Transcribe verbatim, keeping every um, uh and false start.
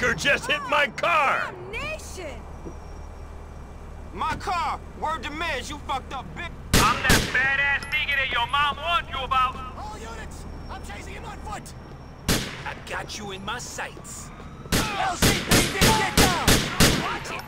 fucker just hit my car! Damnation! My car! Word to Miz, you fucked up bitch! I'm that badass nigga that your mom warned you about. All units! I'm chasing him on foot! I got you in my sights. L C P D, get down!